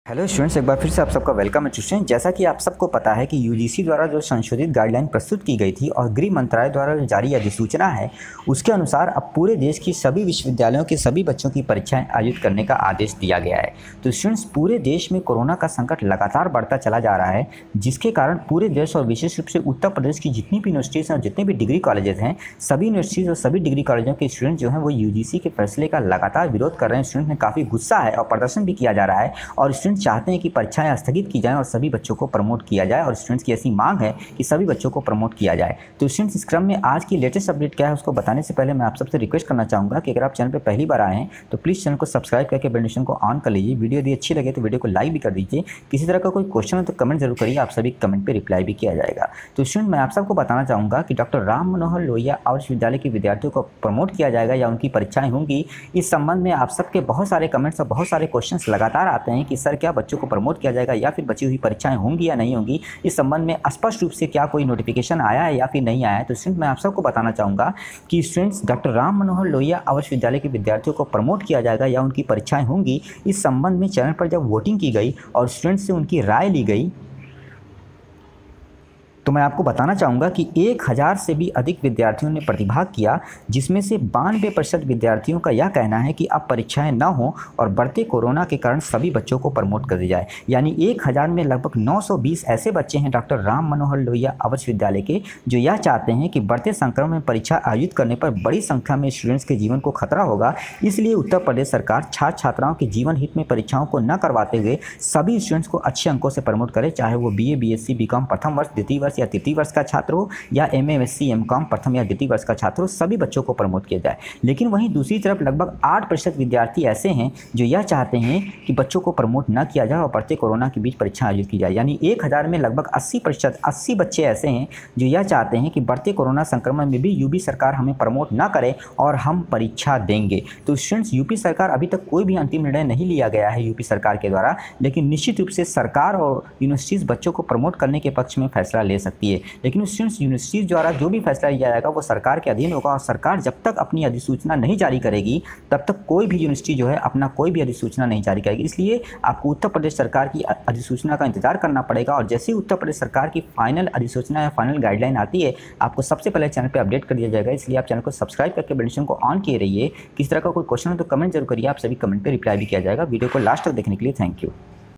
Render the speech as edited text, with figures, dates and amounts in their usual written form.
Hello students, एक बार फिर से आप सबका वेलकम है। स्टूडेंट, जैसा कि आप सबको पता है कि यूजीसी द्वारा जो संशोधित गाइडलाइन प्रस्तुत की गई थी और गृह मंत्रालय द्वारा जो जारी अधिसूचना है उसके अनुसार अब पूरे देश की सभी विश्वविद्यालयों के सभी बच्चों की परीक्षाएं आयोजित करने का आदेश दिया गया है। तो स्टूडेंट्स, पूरे देश में कोरोना का संकट लगातार बढ़ता चला जा रहा है, जिसके कारण पूरे देश और विशेष रूप से उत्तर प्रदेश की जितनी भी यूनिवर्सिटीज़ हैं और जितने भी डिग्री कॉलेजेस हैं, सभी यूनिवर्सिटीज़ और सभी डिग्री कॉलेजों के स्टूडेंट जो हैं वो यूजीसी के फैसले का लगातार विरोध कर रहे हैं। स्टूडेंट में काफ़ी गुस्सा है और प्रदर्शन भी किया जा रहा है और स्टूडेंट चाहते हैं कि परीक्षाएं स्थगित की जाएं और सभी बच्चों को प्रमोट किया जाए और स्टूडेंट्स की ऐसी मांग है कि सभी बच्चों को प्रमोट किया जाए। तो स्टूडेंट्स, इस क्रम में आज की लेटेस्ट अपडेट क्या है उसको बताने से पहले मैं आप सबसे रिक्वेस्ट करना चाहूँगा कि अगर आप चैनल पर पहली बार आए हैं तो प्लीज़ चैनल को सब्सक्राइब करके बेल नोटिफिकेशन को ऑन कर लीजिए। वीडियो यदि अच्छी लगे तो वीडियो को लाइक भी कर दीजिए। किसी तरह का कोई क्वेश्चन हो तो कमेंट जरूर करिए, आप सभी कमेंट पर रिप्लाई भी किया जाएगा। तो स्टूडेंट, मैं आप सबको बताना चाहूँगा कि डॉक्टर राम मनोहर लोहिया आदर्श विद्यालय के विद्यार्थियों को प्रमोट किया जाएगा या उनकी परीक्षाएं होंगी। इस संबंध में आप सबके बहुत सारे कमेंट्स और बहुत सारे क्वेश्चंस लगातार आते हैं कि सर क्या बच्चों को प्रमोट किया जाएगा या फिर बची हुई परीक्षाएं होंगी या नहीं होंगी। इस संबंध में स्पष्ट रूप से क्या कोई नोटिफिकेशन आया है या फिर नहीं आया है। तो स्टूडेंट, मैं आप सबको बताना चाहूँगा कि स्टूडेंट्स डॉक्टर राम मनोहर लोहिया आदर्श विद्यालय के विद्यार्थियों को प्रमोट किया जाएगा या उनकी परीक्षाएं होंगी। इस संबंध में चैनल पर जब वोटिंग की गई और स्टूडेंट्स से उनकी राय ली गई तो मैं आपको बताना चाहूँगा कि 1000 से भी अधिक विद्यार्थियों ने प्रतिभाग किया, जिसमें से 92% विद्यार्थियों का यह कहना है कि अब परीक्षाएं न हों और बढ़ते कोरोना के कारण सभी बच्चों को प्रमोट कर दिया जाए। यानी 1000 में लगभग 920 ऐसे बच्चे हैं डॉक्टर राम मनोहर लोहिया आदर्श विद्यालय के जो यह चाहते हैं कि बढ़ते संक्रमण में परीक्षा आयोजित करने पर बड़ी संख्या में स्टूडेंट्स के जीवन को खतरा होगा। इसलिए उत्तर प्रदेश सरकार छात्र छात्राओं के जीवन हित में परीक्षाओं को न करवाते हुए सभी स्टूडेंट्स को अच्छे अंकों से प्रमोट करे, चाहे वो BA BSc BCom प्रथम वर्ष द्वितीय वर्ष या तृतीय वर्ष का छात्र हो या MA MSc MCom प्रथम या द्वितीय वर्ष का छात्र हो, सभी बच्चों को प्रमोट किया जाए। लेकिन वहीं दूसरी तरफ लगभग 8% विद्यार्थी ऐसे हैं जो यह चाहते हैं कि बच्चों को प्रमोट न किया जाए और बढ़ते कोरोना के बीच परीक्षा आयोजित की जाए। यानी 1000 में लगभग 80 बच्चे ऐसे हैं जो यह चाहते हैं कि बढ़ते कोरोना संक्रमण में भी यूपी सरकार हमें प्रमोट ना करे और हम परीक्षा देंगे। तो स्टूडेंट्स, यूपी सरकार अभी तक कोई भी अंतिम निर्णय नहीं लिया गया है यूपी सरकार के द्वारा, लेकिन निश्चित रूप से सरकार और यूनिवर्सिटीज़ बच्चों को प्रमोट करने के पक्ष में फैसला ले सकती है। लेकिन स्टूडेंट्स, यूनिवर्सिटीज़ द्वारा जो भी फैसला लिया जाएगा वो सरकार के अधीन होगा और सरकार जब तक अपनी अधिसूचना नहीं जारी करेगी तब तक कोई भी यूनिवर्सिटी जो है अपना कोई भी अधिसूचना नहीं जारी करेगी। इसलिए आपको उत्तर प्रदेश सरकार की अधिसूचना का इंतजार करना पड़ेगा और जैसे ही उत्तर प्रदेश सरकार की फाइनल अधिसूचना या फाइनल गाइडलाइन आती है आपको सबसे पहले चैनल पर अपडेट कर दिया जाएगा। इसलिए आप चैनल को सब्सक्राइब करके बेल नोटिफिकेशन को ऑन किए रहिए। किसी तरह का कोई क्वेश्चन हो तो कमेंट जरूर करिए, आप सभी कमेंट पर रिप्लाई भी किया जाएगा। वीडियो को लास्ट तक देखने के लिए थैंक यू।